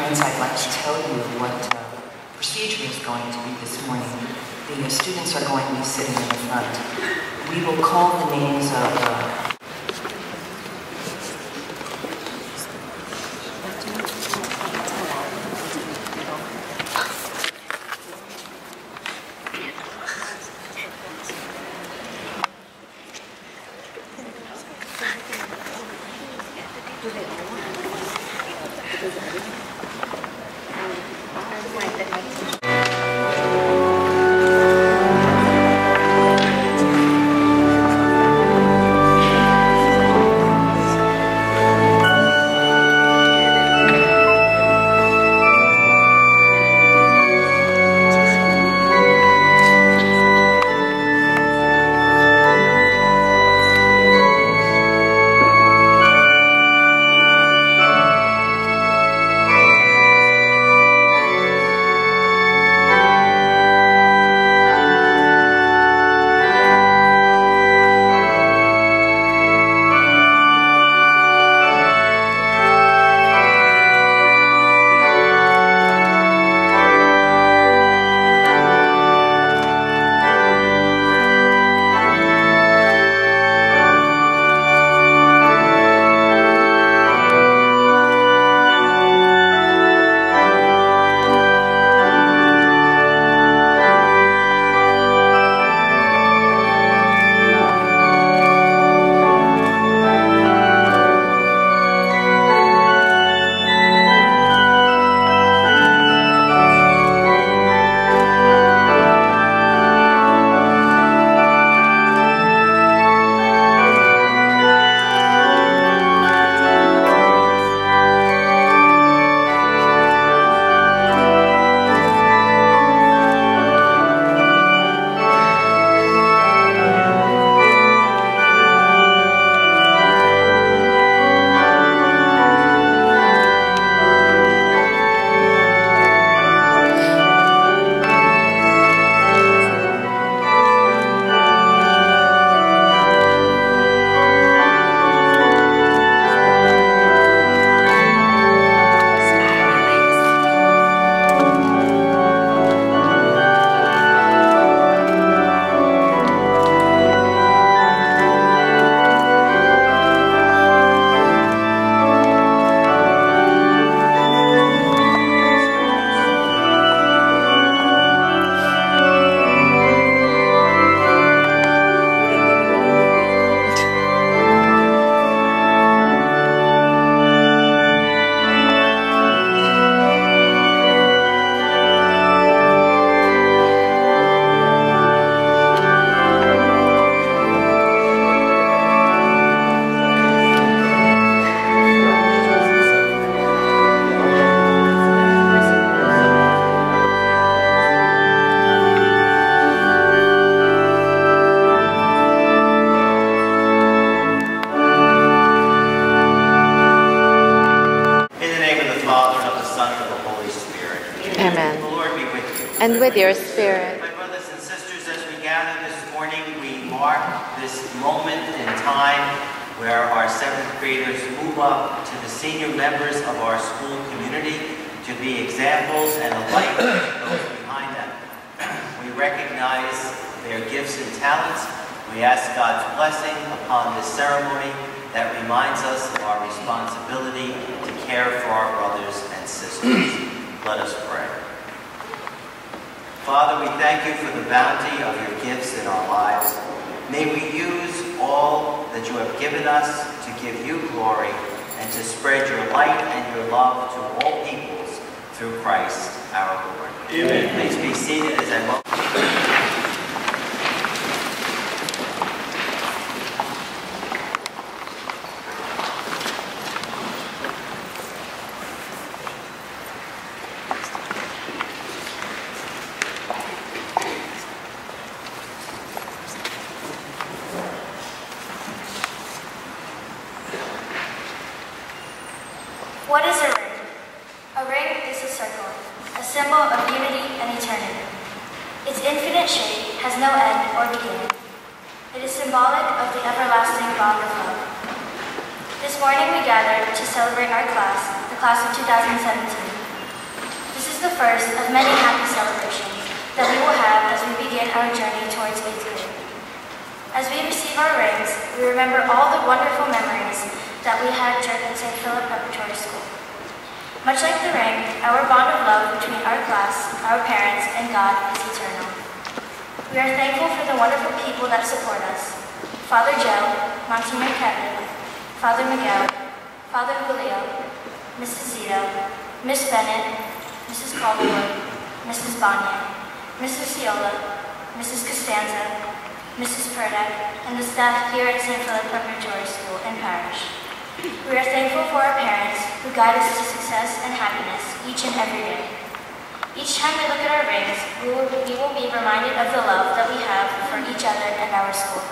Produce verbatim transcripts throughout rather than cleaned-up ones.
friends, I'd like to tell you what uh, procedure is going to be this morning. The uh, students are going to be sitting in the front. We will call the names of uh, and with your spirit. My brothers and sisters, as we gather this morning, we mark this moment in time where our seventh graders move up to the senior members of our school community to be examples and a light to those behind them. We recognize their gifts and talents. We ask God's blessing upon this ceremony that reminds us of our responsibility to care for our brothers and sisters. Let us pray. Father, we thank you for the bounty of your gifts in our lives. May we use all that you have given us to give you glory and to spread your light and your love to all peoples through Christ our Lord. Amen. Please be seated as I welcome. What is a ring? A ring is a circle, a symbol of unity and eternity. Its infinite shape has no end or beginning. It is symbolic of the everlasting bond of love. This morning we gathered to celebrate our class, the class of two thousand seventeen. first of many happy celebrations that we will have as we begin our journey towards eighth grade. As we receive our rings, we remember all the wonderful memories that we had during Saint Philip Preparatory School. Much like the ring, our bond of love between our class, our parents, and God is eternal. We are thankful for the wonderful people that support us. Father Joe, Monsignor Kevin, Father Miguel, Father Julio, Missus Zito, Miss Bennett, Missus Calderwood, Missus Bonnier, Missus Ciola, Missus Costanza, Missus Purdak, and the staff here at Saint Philip Preparatory School and Parish. We are thankful for our parents who guide us to success and happiness each and every day. Each time we look at our rings, we will, we will be reminded of the love that we have for each other and our school.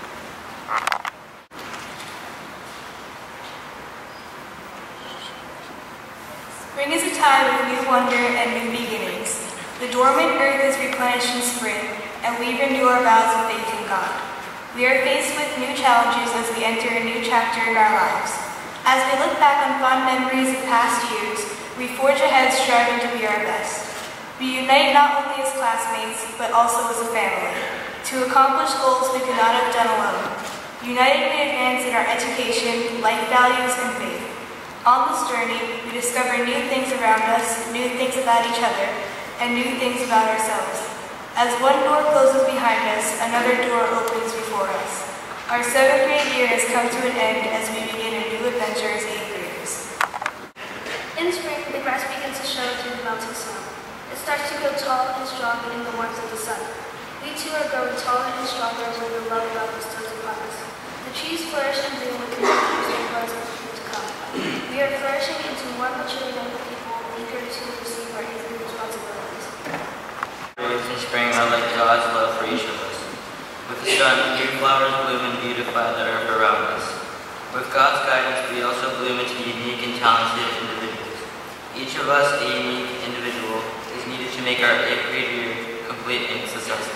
Spring is a time of new wonder and new beginnings. The dormant earth is replenished in spring, and we renew our vows of faith in God. We are faced with new challenges as we enter a new chapter in our lives. As we look back on fond memories of past years, we forge ahead striving to be our best. We unite not only as classmates, but also as a family, to accomplish goals we could not have done alone. United we advance in our education, life values, and faith. On this journey, we discover new things around us, new things about each other, and new things about ourselves. As one door closes behind us, another door opens before us. Our seventh grade year has come to an end as we begin a new adventure as eighth graders. In spring, the grass begins to show through the melting snow. It starts to grow tall and strong in the warmth of the sun. We too are growing taller and stronger when the love of God bestows upon us. The trees flourish and bloom with new leaves and buds to come. We are flourishing into more mature young people, eager to receive our eighth grade responsibilities. In spring, I like God's love for each of us. With the sun, new flowers bloom and beautify the earth around us. With God's guidance, we also bloom into unique and talented individuals. Each of us, a unique individual, is needed to make our eighth grade year complete and successful.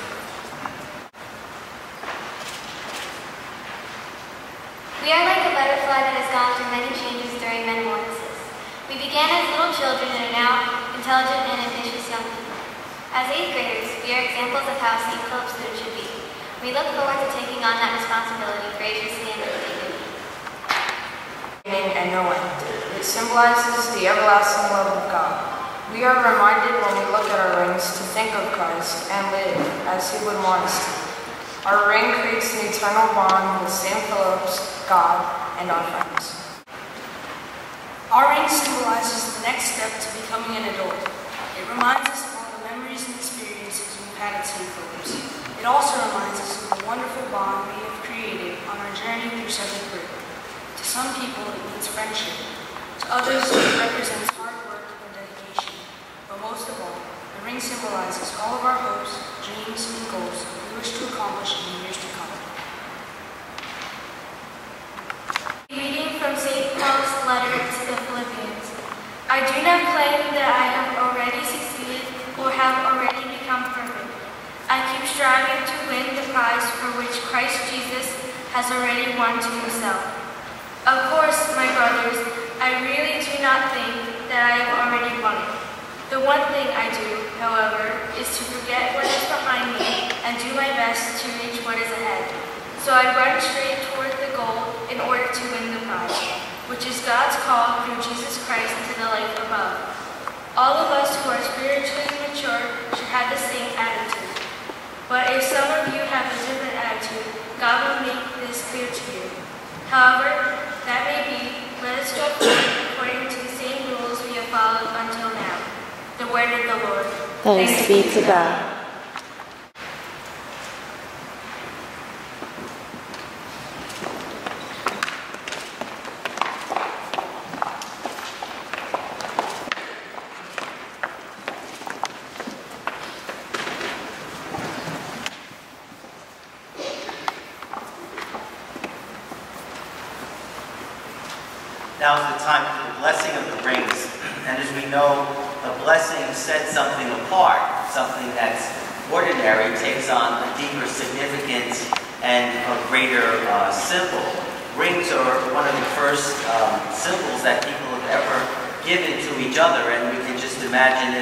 We are like a butterfly that has gone through many changes during metamorphosis. We began as little children and are now intelligent and ambitious young people. As eighth graders, we are examples of how Saint Philip students should be. We look forward to taking on that responsibility graciously and with dignity. And no end. It symbolizes the everlasting love of God. We are reminded when we look at our rings to think of Christ and live as He would want us to. Our ring creates an eternal bond with Saint Philip's, God, and our friends. Our ring symbolizes the next step to becoming an adult. It reminds us of all the memories and experiences we've had at Saint Philip's. It also reminds us of the wonderful bond we have created on our journey through seventh grade. To some people, it means friendship. To others, it represents hard work and dedication. But most of all, the ring symbolizes all of our hopes, dreams, and goals we wish to accomplish in the years to come. Reading from Saint Paul's letter to the Philippians. I do not claim that I have already succeeded or have already become perfect. I keep striving to win the prize for which Christ Jesus has already won to himself. Of course, my brothers, I really do not think that I have already won it. The one thing I do, however, is to forget what is behind me and do my best to reach what is ahead. So I run straight toward the goal in order to win the prize, which is God's call through Jesus Christ to the life above. All of us who are spiritually mature should have the same attitude. But if some of you have a different attitude, God will make this clear to you. However, that may be, let us go forward according to the same rules we have followed until now. The word of the Lord. Thanks be to God. Now is the time for the blessing of the rings. And as we know, the blessing sets something apart, something that's ordinary takes on a deeper significance and a greater uh, symbol. Rings are one of the first um, symbols that people have ever given to each other, and we can just imagine it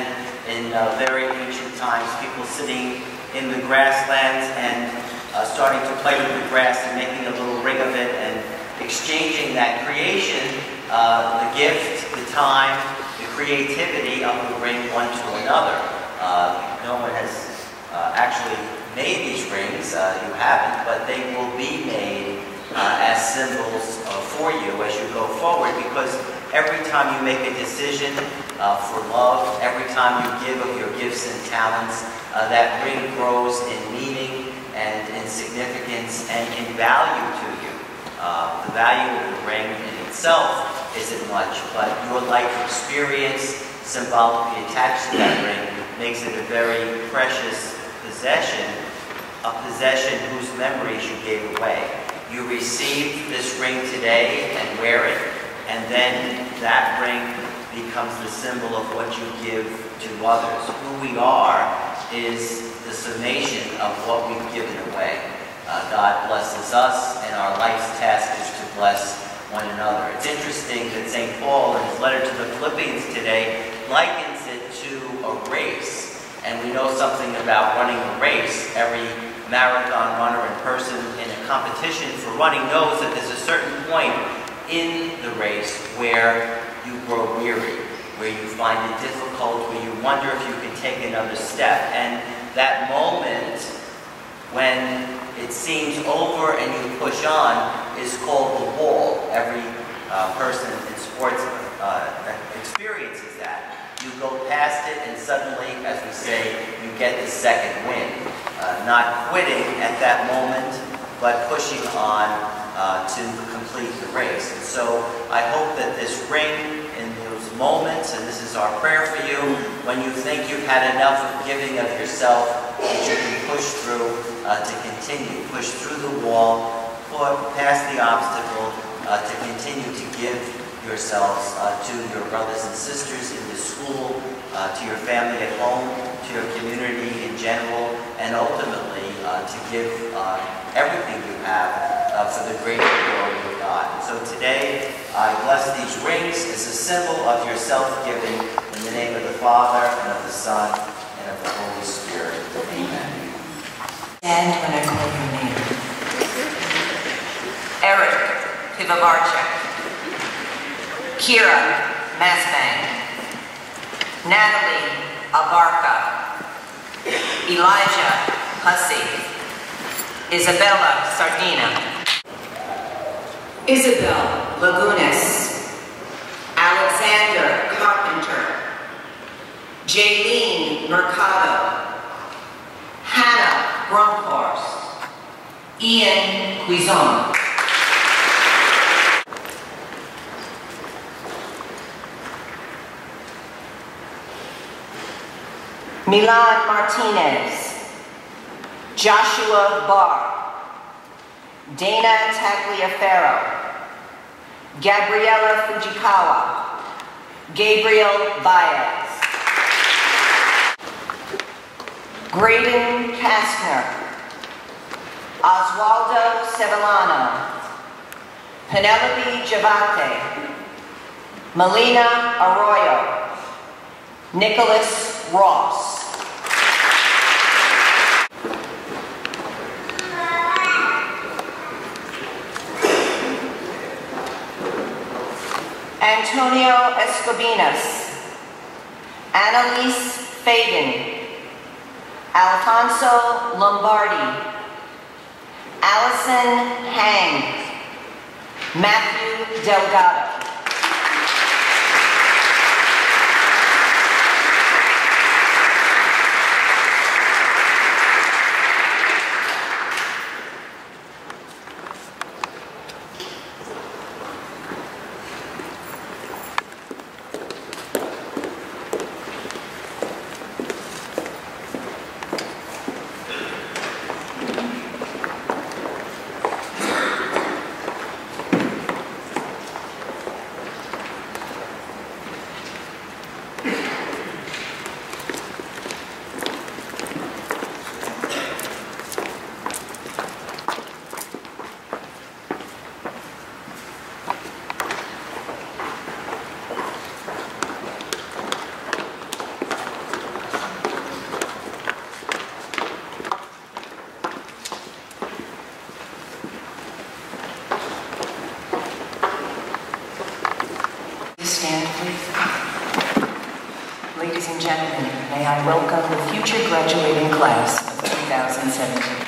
in uh, very ancient times, people sitting in the grasslands and uh, starting to play with the grass and making a little ring of it and exchanging that creation, uh, the gift, the time, the creativity of the ring one to another. Uh, no one has uh, actually made these rings, uh, you haven't, but they will be made uh, as symbols uh, for you as you go forward, because every time you make a decision uh, for love, every time you give of your gifts and talents, uh, that ring grows in meaning and in significance and in value to you. Uh, the value of the ring in itself isn't much, but your life experience symbolically attached to that ring makes it a very precious possession, a possession whose memories you gave away. You receive this ring today and wear it, and then that ring becomes the symbol of what you give to others. Who we are is the summation of what we've given away. Uh, God blesses us, and our life's task is to bless one another. It's interesting that Saint Paul, in his letter to the Philippians today, likens it to a race. And we know something about running a race. Every marathon runner and person in a competition for running knows that there's a certain point in the race where you grow weary, where you find it difficult, where you wonder if you can take another step. And that moment when it seems over and you push on is called the wall. Every uh, person in sports uh, experiences that. You go past it and suddenly, as we say, you get the second win. Uh, not quitting at that moment, but pushing on uh, to complete the race. And so I hope that this ring in those moments, and this is our prayer for you, when you think you've had enough of giving of yourself, that you can push through uh, to continue, push through the wall, past the obstacle, uh, to continue to give yourselves uh, to your brothers and sisters in the school, uh, to your family at home, to your community in general, and ultimately uh, to give uh, everything you have uh, for the greater glory of God. And so today, I bless these rings as a symbol of your self-giving in the name of the Father, and of the Son, and of the Holy Spirit. Amen. And when I call your name. Eric Pivovarchuk. Kira Masbang, Natalie Abarca, Elijah Hussey, Isabella Sardina, Isabel Lagunas, Alexander Carpenter, Jaylene Mercado, Hannah Bronkhorst, Ian Guizon. Milan Martinez, Joshua Barr, Dana Tagliaferro, Gabriela Fujikawa, Gabriel Baez, Graydon Kastner, Oswaldo Sevillano, Penelope Javate, Melina Arroyo, Nicholas Ross. Antonio Escobinas, Annalise Fagan, Alfonso Lombardi, Allison Hang, Matthew Delgado. Ladies and gentlemen, may I welcome the future graduating class of two thousand seventeen.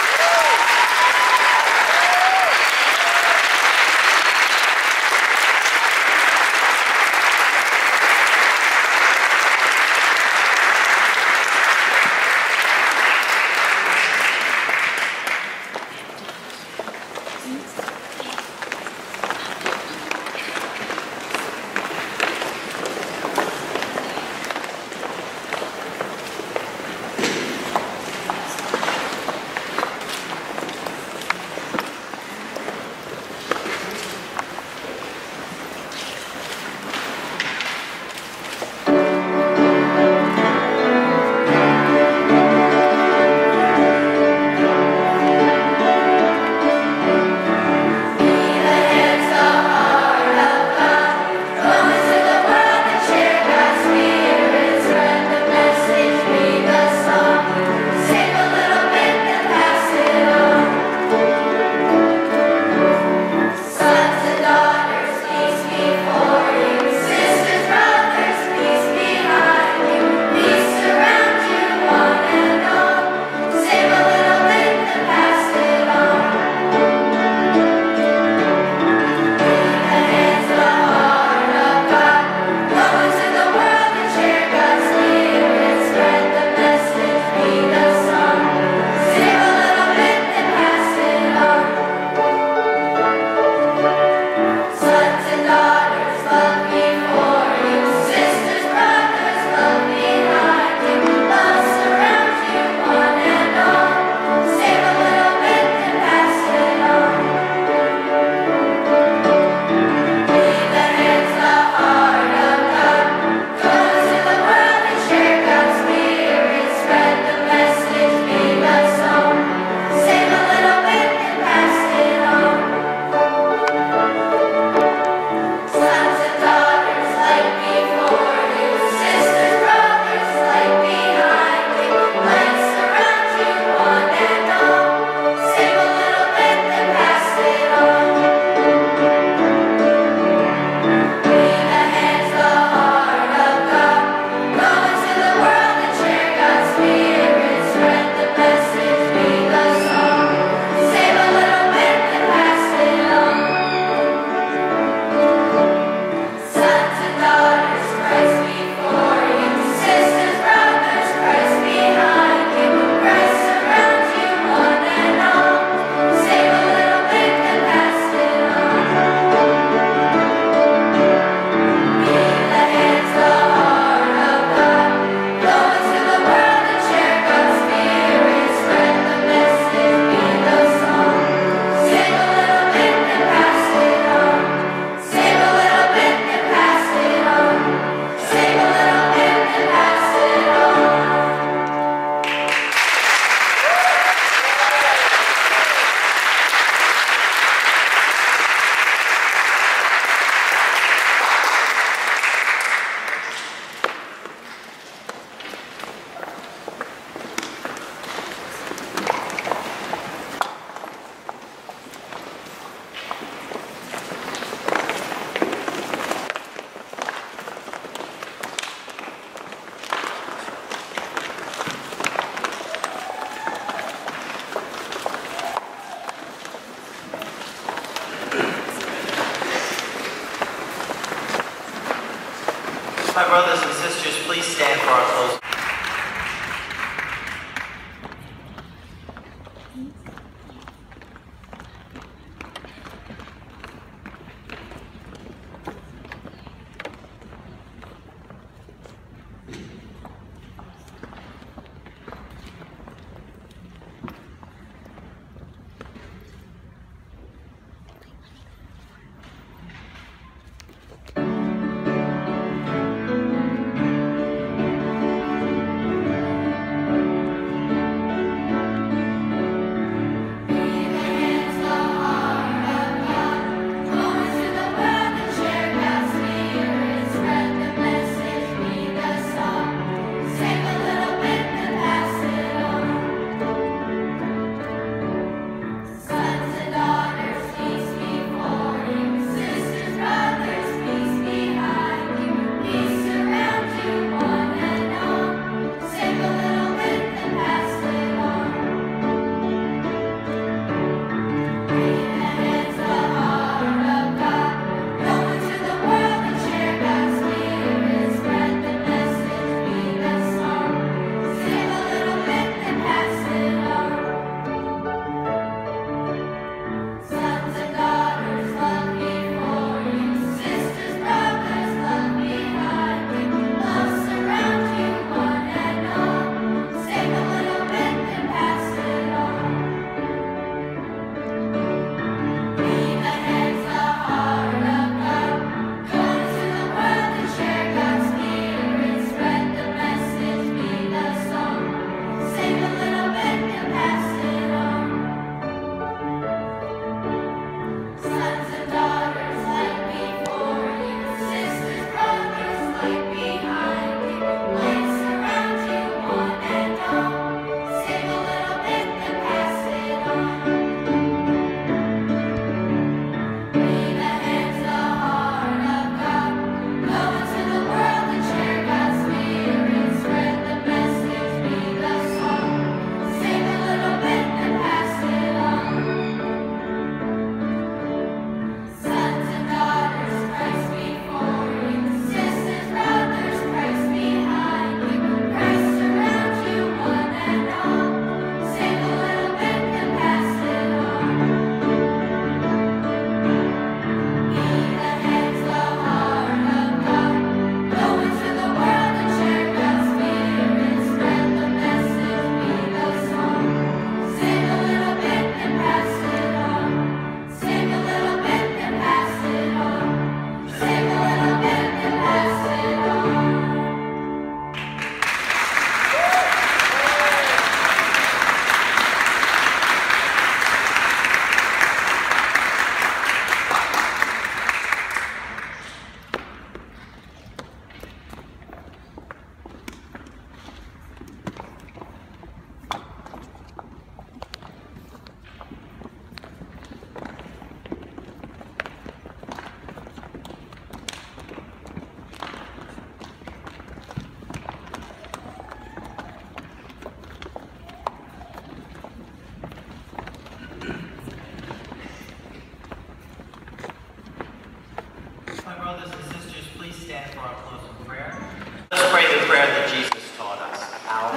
My brothers and sisters, please stand for our closing.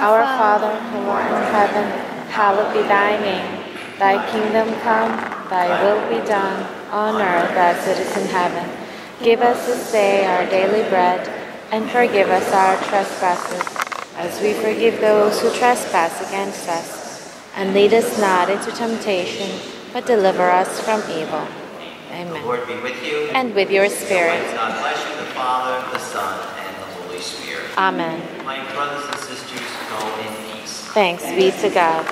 Our Father, who art in heaven, hallowed be thy name. Thy kingdom come, thy will be done, on earth as it is in heaven. Give us this day our daily bread, and forgive us our trespasses, as we forgive those who trespass against us. And lead us not into temptation, but deliver us from evil. Amen. The Lord be with you. And with your spirit. God bless you, the Father, the Son, and the Holy Spirit. Amen. My brothers and sisters, go in peace. Thanks be to God.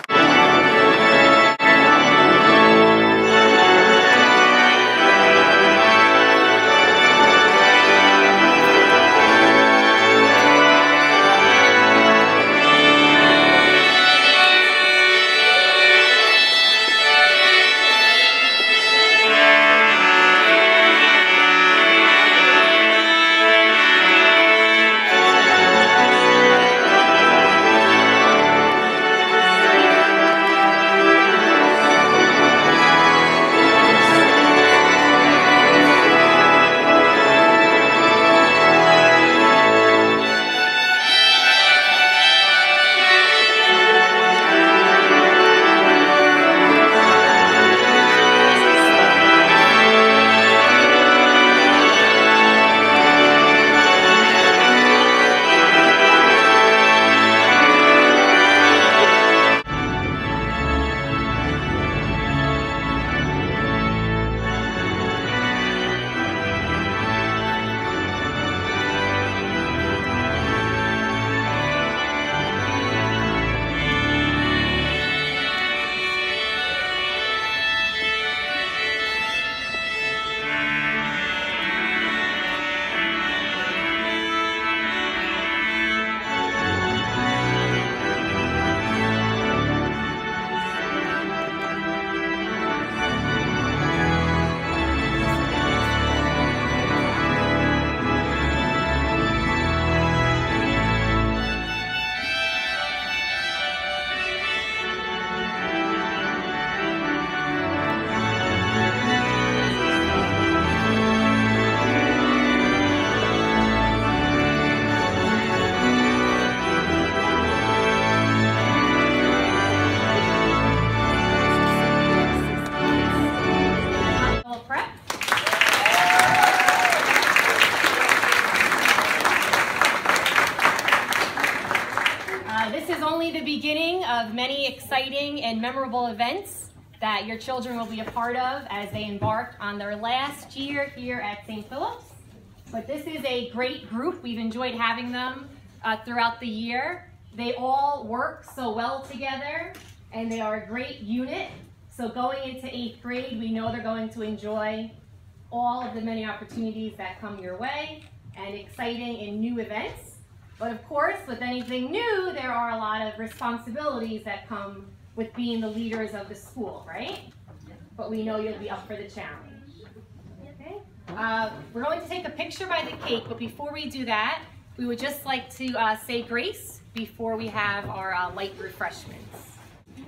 Many exciting and memorable events that your children will be a part of as they embark on their last year here at Saint Philip's. But this is a great group. We've enjoyed having them uh, throughout the year. They all work so well together, and they are a great unit. So going into eighth grade, we know they're going to enjoy all of the many opportunities that come your way and exciting and new events. But of course, with anything new, there are a lot of responsibilities that come with being the leaders of the school, right? But we know you'll be up for the challenge. Okay? Uh, we're going to take a picture by the cake, but before we do that, we would just like to uh, say grace before we have our uh, light refreshments. In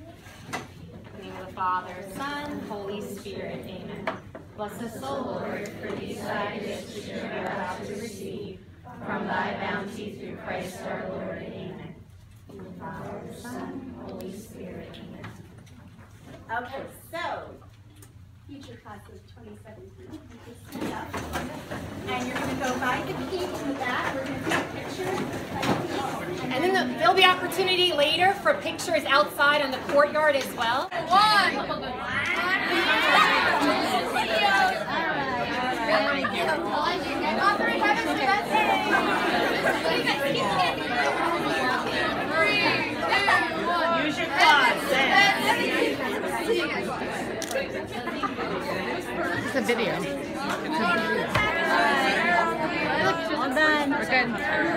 the name of the Father, Son, Holy Spirit, amen. Bless us, O Lord, for these thy gifts which we are about to receive. From thy bounty through Christ our Lord, amen. In the Father, Son, Holy Spirit, amen. Okay, so, future class of twenty seventeen, you just stand up. And you're going to go by the peak in the back. We're going to take a picture. And then the, there'll be opportunity later for pictures outside on the courtyard as well. One! Use your quads. It's a video. It's a video. All done. We're good.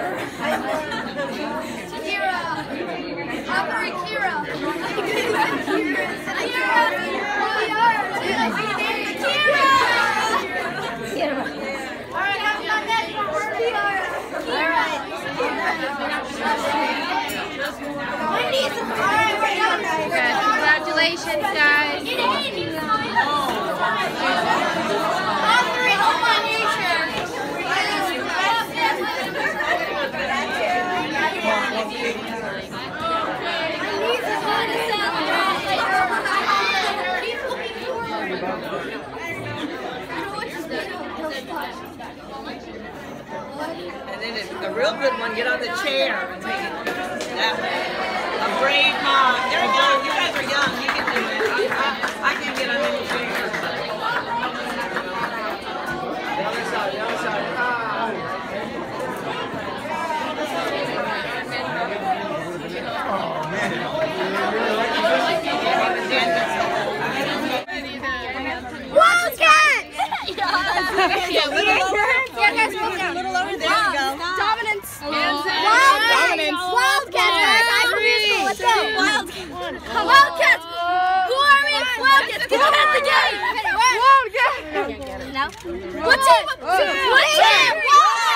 Kira. Operate Kira. Kira. Kira. Kira. All right, have fun next one. Kira. All right, we're done. Congratulations, guys. Operate home on nature. real good one, get on the chair and take it that way. A brave mom. There we go. You guys are young. You can do it. I, I, I can get on any chair. The other side, the other side. Oh, man. Wildcats! Yeah, little over. Yeah, guys, move down. A little over. There you go. Dominance. Wildcats. Dominance. Wildcats. Guys, high school musical. Let's go. Wildcats. Wildcats. Who are we? Wildcats. Get on the game. Wildcats. No. What team? What team?